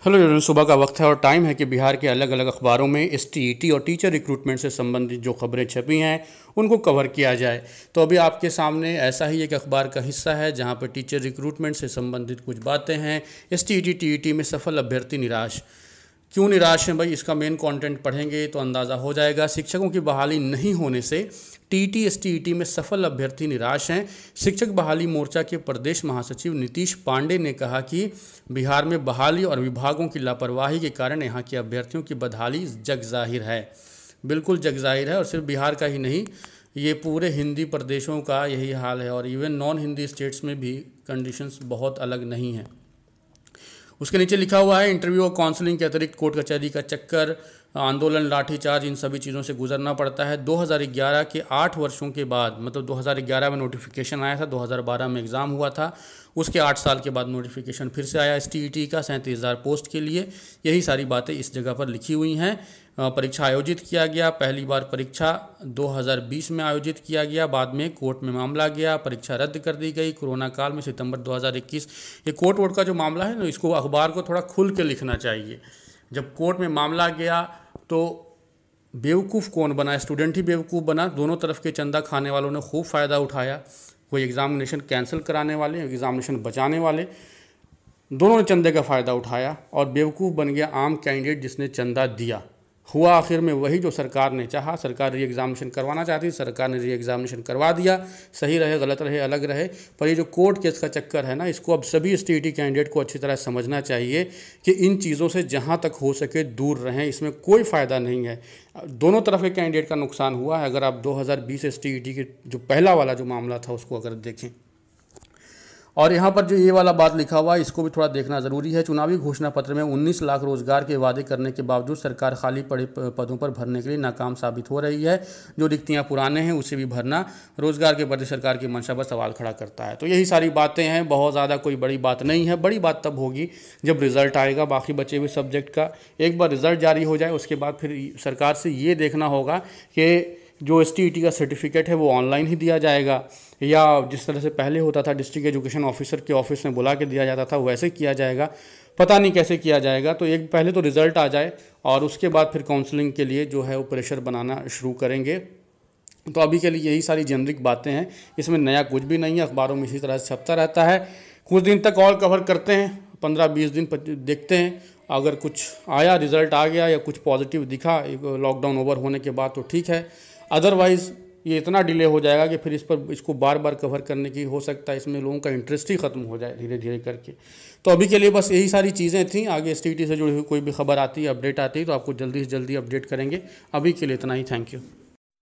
Hello everyone, सुबह का वक्त है और टाइम है कि बिहार के अलग अलग अखबारों में एसटीईटी और टीचर रिक्रूटमेंट से संबंधित जो खबरें छपी हैं उनको कवर किया जाए। तो अभी आपके सामने ऐसा ही एक अखबार का हिस्सा है जहां पर टीचर रिक्रूटमेंट से संबंधित कुछ बातें हैं। एसटीईटी टीईटी में सफल अभ्यर्थी निराश, क्यों निराश हैं भाई, इसका मेन कंटेंट पढ़ेंगे तो अंदाज़ा हो जाएगा। शिक्षकों की बहाली नहीं होने से टीटी एसटीईटी में सफल अभ्यर्थी निराश हैं। शिक्षक बहाली मोर्चा के प्रदेश महासचिव नीतीश पांडे ने कहा कि बिहार में बहाली और विभागों की लापरवाही के कारण यहाँ के अभ्यर्थियों की बदहाली जग जाहिर है। बिल्कुल जग जाहिर है, और सिर्फ बिहार का ही नहीं, ये पूरे हिंदी प्रदेशों का यही हाल है, और इवन नॉन हिंदी स्टेट्स में भी कंडीशंस बहुत अलग नहीं हैं। उसके नीचे लिखा हुआ है, इंटरव्यू और काउंसलिंग के अतिरिक्त कोर्ट कचहरी का चक्कर, आंदोलन, लाठीचार्ज, इन सभी चीज़ों से गुजरना पड़ता है। 2011 के 8 वर्षों के बाद, मतलब 2011 में नोटिफिकेशन आया था, 2012 में एग्ज़ाम हुआ था, उसके 8 साल के बाद नोटिफिकेशन फिर से आया एसटीईटी का 37,000 पोस्ट के लिए। यही सारी बातें इस जगह पर लिखी हुई हैं। परीक्षा आयोजित किया गया, पहली बार परीक्षा 2020 में आयोजित किया गया, बाद में कोर्ट में मामला गया, परीक्षा रद्द कर दी गई कोरोना काल में सितंबर 2021। ये कोर्ट वोट का जो मामला है ना, इसको अखबार को थोड़ा खुल के लिखना चाहिए। जब कोर्ट में मामला गया तो बेवकूफ़ कौन बना? स्टूडेंट ही बेवकूफ़ बना। दोनों तरफ के चंदा खाने वालों ने खूब फ़ायदा उठाया। कोई एग्ज़ामिनेशन कैंसिल कराने वाले, एग्ज़ामिनेशन बचाने वाले, दोनों ने चंदे का फ़ायदा उठाया, और बेवकूफ़ बन गया आम कैंडिडेट जिसने चंदा दिया। हुआ आखिर में वही जो सरकार ने चाहा। सरकार री एग्ज़ामिनेशन करवाना चाहती, सरकार ने री एग्ज़ामिनेशन करवा दिया। सही रहे, गलत रहे, अलग रहे, पर ये जो कोर्ट केस का चक्कर है ना, इसको अब सभी एसटीईटी कैंडिडेट को अच्छी तरह समझना चाहिए कि इन चीज़ों से जहाँ तक हो सके दूर रहें। इसमें कोई फ़ायदा नहीं है, दोनों तरफ के कैंडिडेट का नुकसान हुआ है। अगर आप 2020 एसटीईटी के जो पहला वाला जो मामला था उसको अगर देखें, और यहाँ पर जो ये वाला बात लिखा हुआ है इसको भी थोड़ा देखना ज़रूरी है। चुनावी घोषणा पत्र में 19 लाख रोजगार के वादे करने के बावजूद सरकार खाली पड़े पदों पर भरने के लिए नाकाम साबित हो रही है। जो रिक्तियाँ पुराने हैं उसे भी भरना रोजगार के प्रति सरकार की मंशा पर सवाल खड़ा करता है। तो यही सारी बातें हैं, बहुत ज़्यादा कोई बड़ी बात नहीं है। बड़ी बात तब होगी जब रिजल्ट आएगा बाकी बचे हुए सब्जेक्ट का। एक बार रिजल्ट जारी हो जाए उसके बाद फिर सरकार से ये देखना होगा कि जो एसटीईटी का सर्टिफिकेट है वो ऑनलाइन ही दिया जाएगा, या जिस तरह से पहले होता था डिस्ट्रिक्ट एजुकेशन ऑफिसर के ऑफिस में बुला के दिया जाता था वैसे किया जाएगा। पता नहीं कैसे किया जाएगा। तो एक पहले तो रिज़ल्ट आ जाए और उसके बाद फिर काउंसलिंग के लिए जो है वो प्रेशर बनाना शुरू करेंगे। तो अभी के लिए यही सारी जेनरिक बातें हैं, इसमें नया कुछ भी नहीं है। अखबारों में इसी तरह से छपता रहता है। कुछ दिन तक और कवर करते हैं, 15-20 दिन देखते हैं। अगर कुछ आया, रिज़ल्ट आ गया या कुछ पॉजिटिव दिखा लॉकडाउन ओवर होने के बाद तो ठीक है, अदरवाइज़ ये इतना डिले हो जाएगा कि फिर इसको बार बार कवर करने की हो सकता है इसमें लोगों का इंटरेस्ट ही ख़त्म हो जाए धीरे धीरे करके। तो अभी के लिए बस यही सारी चीज़ें थी। आगे एसटीईटी से जुड़ी हुई कोई भी खबर आती है, अपडेट आती है तो आपको जल्दी से जल्दी अपडेट करेंगे। अभी के लिए इतना ही, थैंक यू।